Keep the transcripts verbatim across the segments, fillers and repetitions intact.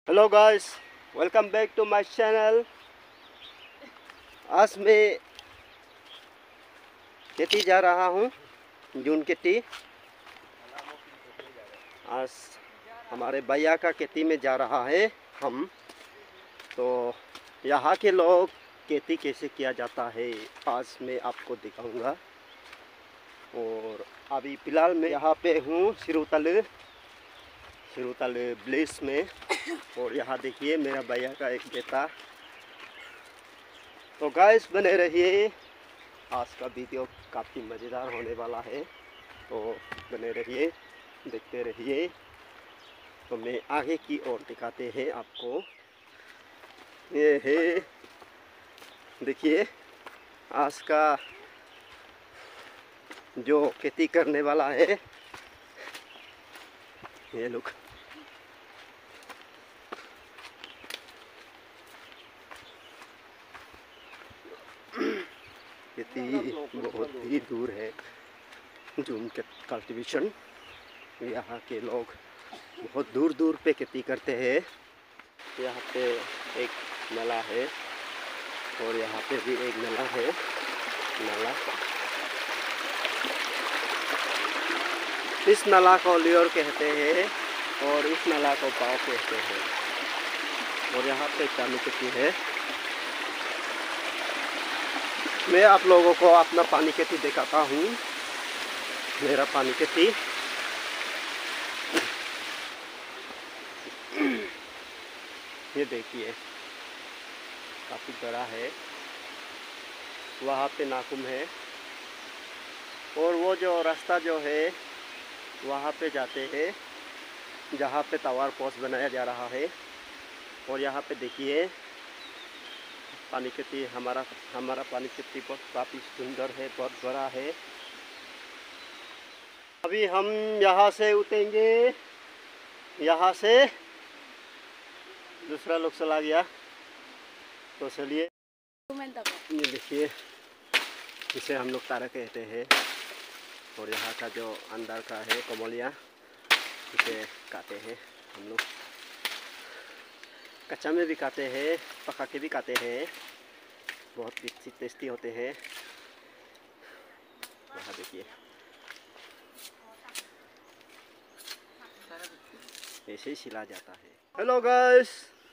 Hello guys, welcome back to my channel. आज मैं खेती जा रहा हूँ, जून खेती। आज हमारे भैया का खेती में जा रहा है हम। तो यहाँ के लोग खेती कैसे किया जाता है आज मैं आपको दिखाऊंगा। और अभी फ़िलहाल मैं यहाँ पे हूँ सिरुतल सिरुतल विलेज में। और यहाँ देखिए मेरा भैया का एक बेटा। तो गाइस बने रहिए, आज का वीडियो काफ़ी मज़ेदार होने वाला है। तो बने रहिए, देखते रहिए। तो मैं आगे की ओर दिखाते हैं आपको। ये है, देखिए आज का जो खेती करने वाला है ये लोग। खेती बहुत ही दूर है जूम के कल्टीवेशन। यहाँ के लोग बहुत दूर दूर पे खेती करते हैं। यहाँ पे एक नाला है और यहाँ पे भी एक नाला है। नाला, इस नाला को लियोर कहते हैं और इस नाला को पाव कहते हैं। और यहाँ पे चालू खेती है। मैं आप लोगों को अपना पानी खेती दिखाता हूँ। मेरा पानी खेती ये देखिए काफ़ी बड़ा है। वहाँ पे नाकुम है और वो जो रास्ता जो है वहाँ पे जाते हैं जहाँ पे टावर पोस्ट बनाया जा रहा है। और यहाँ पे देखिए पानी खेती हमारा हमारा पानी खेती बहुत काफ़ी सुंदर है, बहुत बड़ा है। अभी हम यहाँ से उतरेंगे। यहाँ से दूसरा लोग चला गया तो चलिए। ये देखिए इसे हम लोग तारा कहते हैं। और यहाँ का जो अंदर का है कमलिया, इसे काटे हैं हम लोग। कच्चा में भी काटे हैं, पका के भी काटे हैं। बहुत टेस्टी टेस्टी होते हैं। यहाँ देखिए ऐसे ही सिला जाता है। हेलो गाइस,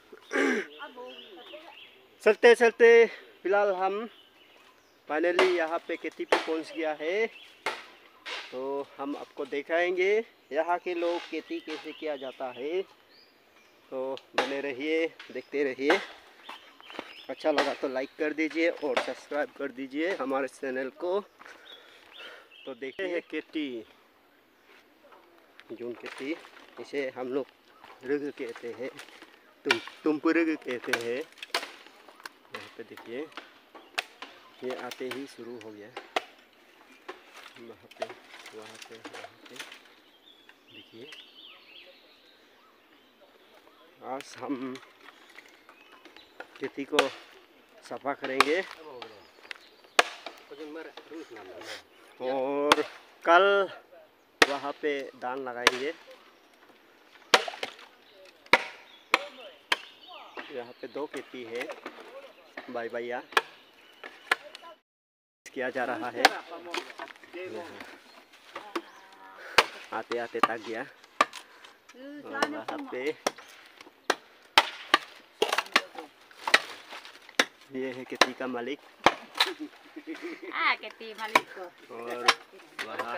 चलते चलते फिलहाल हम फाइनली यहाँ पे खेती पे पहुँच गया है। तो हम आपको दिखाएंगे यहाँ के लोग खेती कैसे किया जाता है। तो बने रहिए, देखते रहिए। अच्छा लगा तो लाइक कर दीजिए और सब्सक्राइब कर दीजिए हमारे चैनल को। तो देखते हैं खेती, जून खेती, इसे हम लोग रग कहते हैं, तुम तुम्पुरग कहते हैं। यहाँ पे देखिए ये आते ही शुरू हो गया। वहाँ पे वहाँ पे वहाँ पे देखिए। आज हम खेती को सफा करेंगे और कल वहाँ पे धान लगाएंगे। यहाँ पे दो खेती है भाई भैया किया जा रहा है। आते आते तक गया। और वहाँ पे ये है खेती का मालिक। आ खेती मालिक को। और वहाँ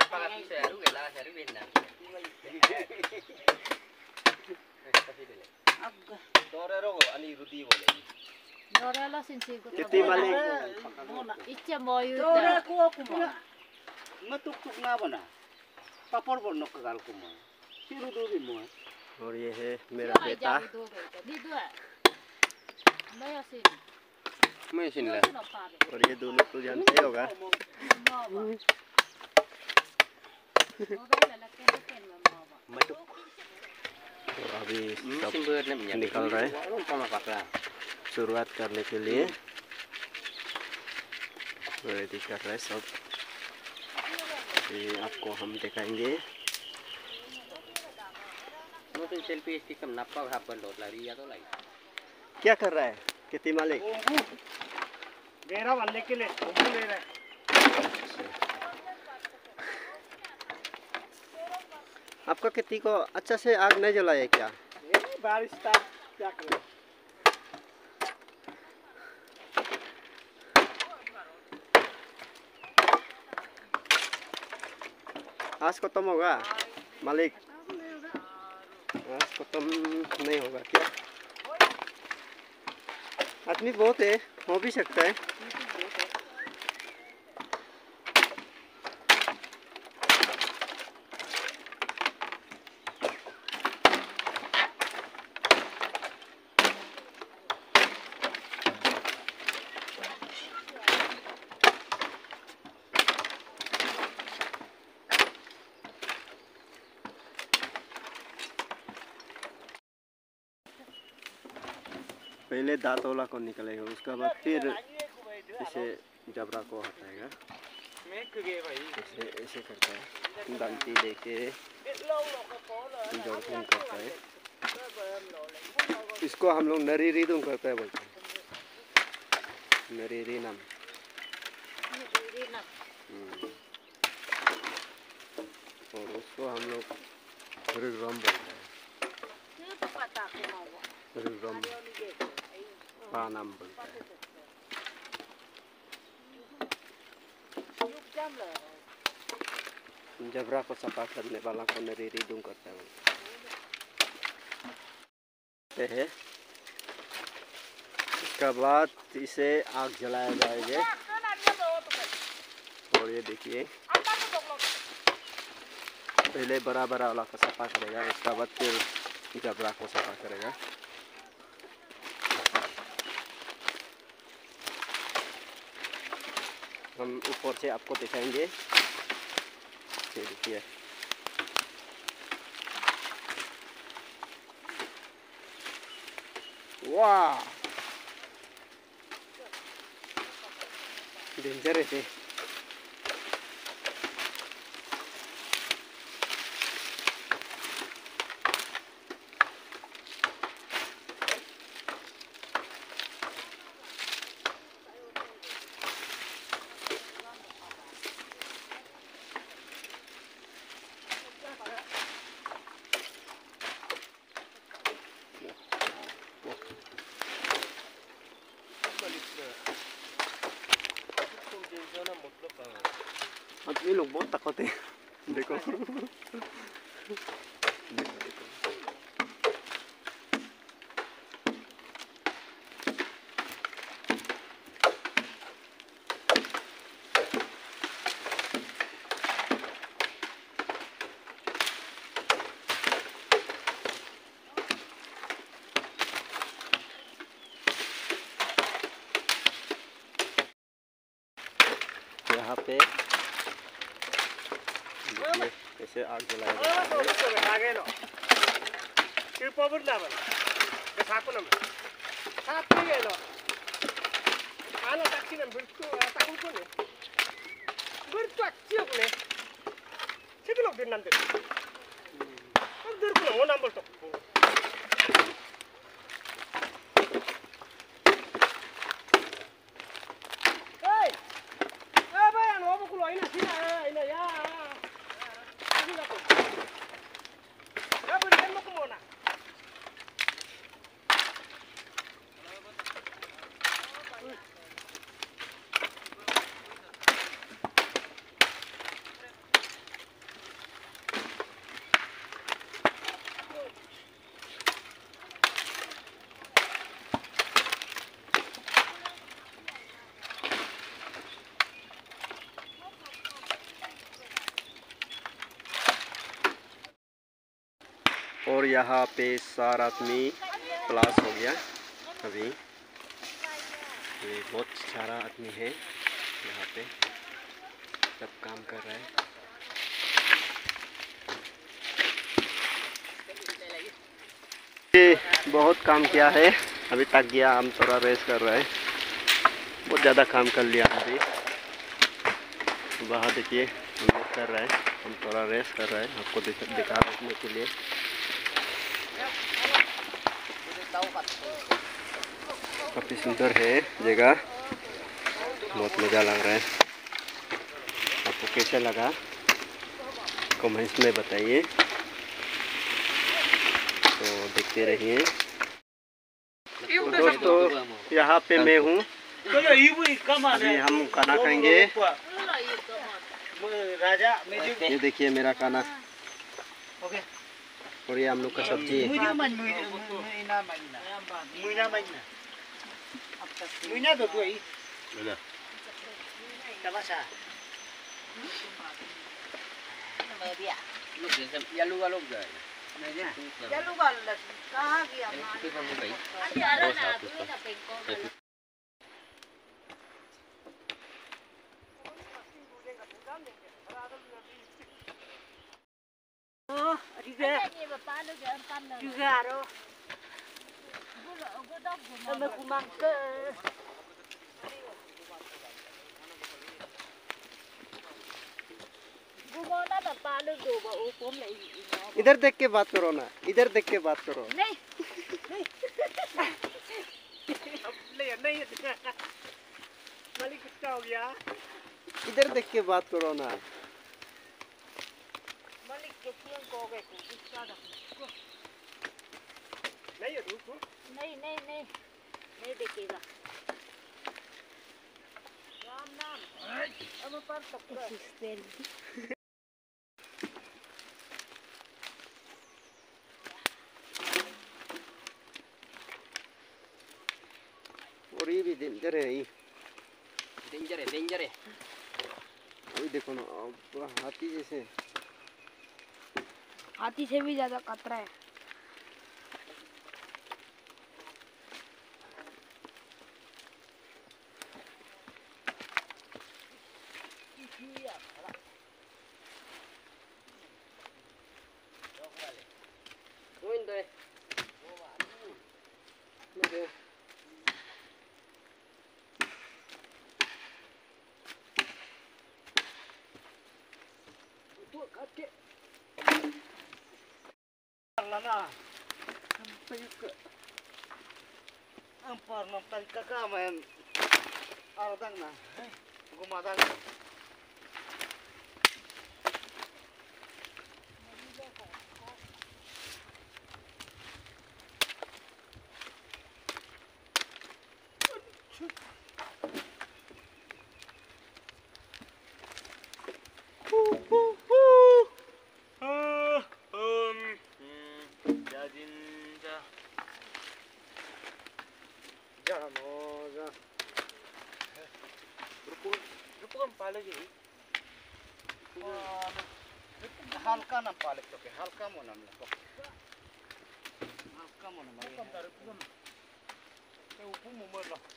खेती मालिक इच्छा मोयू और ये है मेरा बेटा। और ये दोनों तो जानते होगा। तो अभी सब निकल रहे हैं शुरुआत करने के लिए, रेडी कर रहे हैं सब। ये आपको हम दिखाएंगे। Mungkin selfie stick kam napa hapon dot lari ya तो लाई क्या कर रहा है खेती मालिक? घेरा बांधने के लिए ओंबू ले रहा है। आपका खेती को अच्छा से आग नहीं जलाया क्या? ये बारिश था क्या करें? आज खत्म होगा मालिक? आज खत्म नहीं होगा क्या? आदमी बहुत है, हो भी सकता है। पहले दांतोला को निकलेगा, उसके बाद फिर इसे जबरा को हटाएगा। ऐसे ऐसे करता है, दंती लेके जोड़न करता है। इसको हम लोग नरीरी दूं करता है बोलते हैं, नरीरी नाम। और उसको हम लोग रिगरम बोलते हैं, रिगरम पानाम बोलते हैं। जबरा को सफा करने वाला को नरीरी दूं करता है बोलते हैं। इसके बाद इसे आग जलाया जाएगा। और ये देखिए पहले बड़ा बड़ा वाला को सफा करेगा, उसके बाद फिर जबरा को सफा करेगा। हम ऊपर से आपको दिखाएंगे, ये देखिए वाह डेंजर है। आदमी लोग बहुत ताकत है, देखो देखो देखो। यहाँ पे ऐसे आग जलाया जाता है। और यहाँ पे सारा आदमी प्लास हो गया। अभी ये बहुत सारा आदमी है यहाँ पे, सब काम कर रहा है। ये बहुत काम किया है, अभी तक गया, हम थोड़ा रेस्ट कर रहे हैं। बहुत ज़्यादा काम कर लिया अभी। बाहर देखिए हम लोग कर रहे हैं, हम थोड़ा रेस्ट कर रहे हैं आपको दिखा दिखाने के लिए। काफ़ी सुंदर है जगह, बहुत मज़ा लग रहा है। आपको कैसा लगा कमेंट्स में बताइए। तो देखते रहिए। तो दोस्तों यहाँ पे मैं हूँ, अभी हम खाना खाएंगे। ये देखिए मेरा खाना, और ये हम लोग का सब्जी है। इधर देख के बात करो ना, इधर देख के बात करो। नहीं नहीं मालिक कितना हो गया? इधर देख के बात करो ना। मालिक कितने को गए तू इसका नहीं रुको, नहीं नहीं नहीं नहीं देखेगा। राम नाम अब पर तक और ये भी डेंजर है, डेंजर है, डेंजर है। वही देखो ना, पूरा हाथी जैसे। हाथी से भी ज्यादा खतरा है। lana payuk ampar nonton kakak main aradang na gumadang halka nam palik to ke halka mo nam to halka mo nam ai ke upu mo mo lo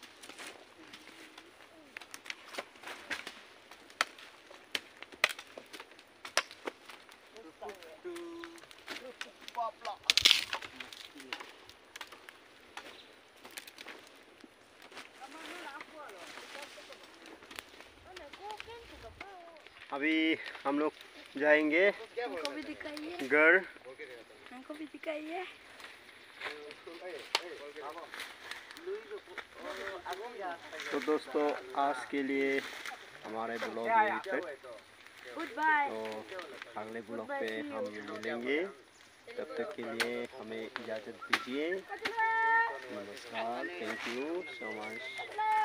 अभी हम लोग जाएंगे हमको भी दिखाइए, घर। हमको भी दिखाइए। तो दोस्तों आज के लिए हमारे ब्लॉग यहीं तक। Good bye. तो अगले ब्लॉग पे हम मिलेंगे, तब तक के लिए हमें इजाज़त दीजिए। नमस्कार, थैंक यू सो मच।